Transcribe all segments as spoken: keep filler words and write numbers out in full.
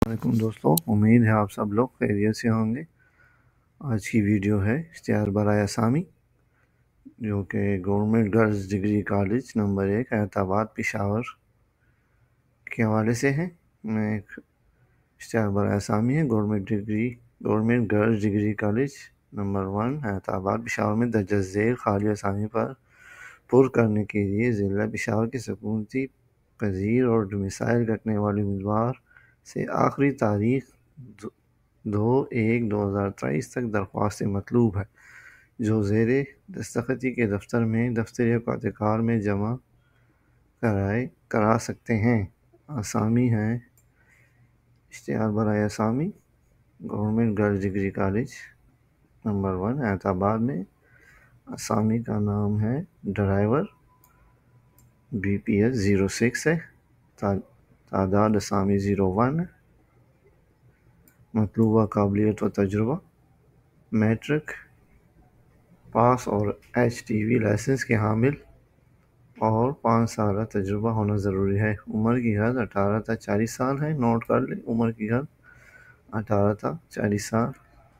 वालेकुम दोस्तों, उम्मीद है आप सब लोग खैरियत से होंगे। आज की वीडियो है इश्तिहार बराए असामी, जो कि government girls degree college number एक हैदराबाद पेशावर के हवाले से है। मैं एक इश्तिहार बराए असामी है government degree government girls degree college number one Hyderabad Peshawar में दर्ज झेल खाली असामी पर पुर करने के लिए ज़िला पेशावर के सकूनती पजीर और डोमिसाइल रखने वाले उम्मीदवार से आखिरी तारीख दो एक दो हज़ार तेईस तक दरख्वास्त मतलूब है, जो ज़ेर दस्तखती के दफ्तर में दफ्तर औकात में जमा कराए करा सकते हैं। आसामी हैं इश्तिहार बराए असामी government girls degree college number one Hyderabad में। असामी का नाम है driver, B P S zero six है, तादाद असामी ज़ीरो वन है, मतलूबा काबिलियत व तजुर्बा मैट्रिक पास और एच टी वी लाइसेंस के हामिल और पाँच साल तजुर्बा होना ज़रूरी है। उम्र की हद अठारह था चालीस साल है। नोट कर ले, उम्र की हद अठारह था चालीस साल।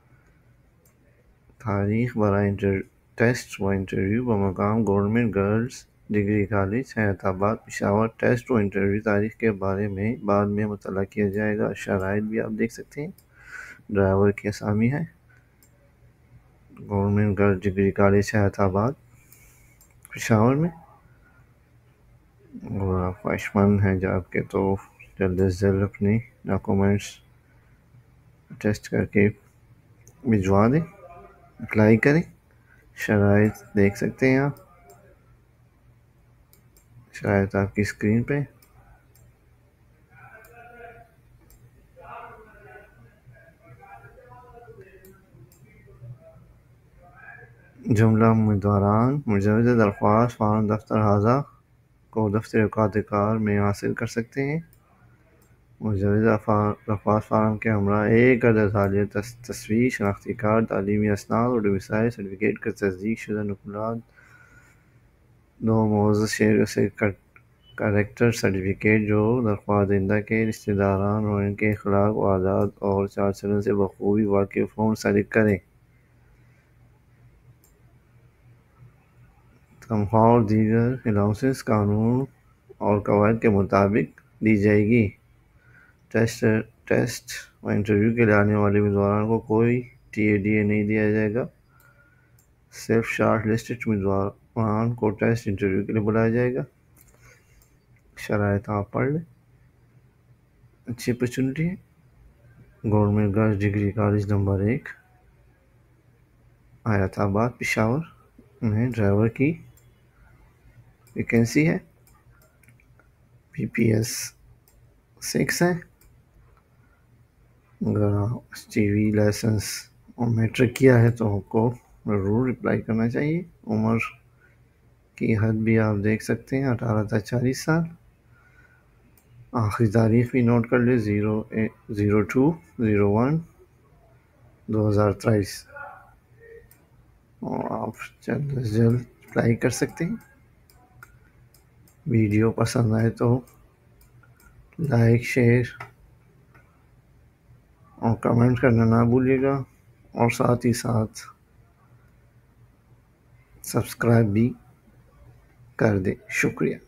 तारीख बराए टेस्ट व इंटरव्यू बमकाम government girls degree college Hyderabad Peshawar. Test व इंटरव्यू तारीख के बारे में बाद में मुतल्ला किया जाएगा। शराइत भी आप देख सकते हैं। ड्राइवर की असामी है government girls degree college Hyderabad Peshawar में। और आप ख्वाहिशमंद हैं जब के तो जल्द से जल्द अपनी डॉक्यूमेंट्स टेस्ट करके भिजवा दें, अप्लाई करें। शराइत देख सकते हैं आप, शराइत आपकी स्क्रीन पे। जुमला उम्मीदवारान मुजवज़ दरख्वास्त फार्म दफ्तर हाजा को दफ्तर औकात में हासिल कर सकते हैं। मुजवज़ दरख्वास्त फार्म के हमरा एक अदद हालिया तस्वीर, शनाख्ती कार्ड, तालीमी असनाद और डोमिसाइल सर्टिफिकेट का तस्दीक शुदा नुकुलात, दो मुअज़्ज़ज़ शहरियों से कैरेक्टर सर्टिफिकेट जो दरख्वास्त दहिंदा के रिश्तेदारान और इनके अखलाक व आदात और चाल चलन से बखूबी वाकिफ़ हों मुंसलिक करें। तनख्वाह और दीगर अलाउंसेस कानून और कवायद के मुताबिक दी जाएगी। टेस्ट टेस्ट व इंटरव्यू के लिए आने वाले उम्मीदवारों को कोई टी ए डी ए नहीं दिया जाएगा। सिर्फ शॉर्ट लिस्टेड उम्मीदवारों को टेस्ट इंटरव्यू के लिए बुलाया जाएगा। शराइत आप पढ़ लें। अच्छी अपॉर्चुनिटी है। Government girls degree college number एक हैदराबाद पेशावर में ड्राइवर की वैकेंसी है। पी पी एस सिक्स है। अगर टी वी लाइसेंस और मैट्रिक किया है तो आपको ज़रूर अप्लाई करना चाहिए। उम्र की हद भी आप देख सकते हैं, अठारह था चालीस साल। आखिरी तारीख भी नोट कर ले, zero zero two zero one दो हज़ार तेईस। और आप जल्द से जल्द अप्लाई कर सकते हैं। वीडियो पसंद आए तो लाइक, शेयर और कमेंट करना ना भूलिएगा, और साथ ही साथ सब्सक्राइब भी कर दें। शुक्रिया।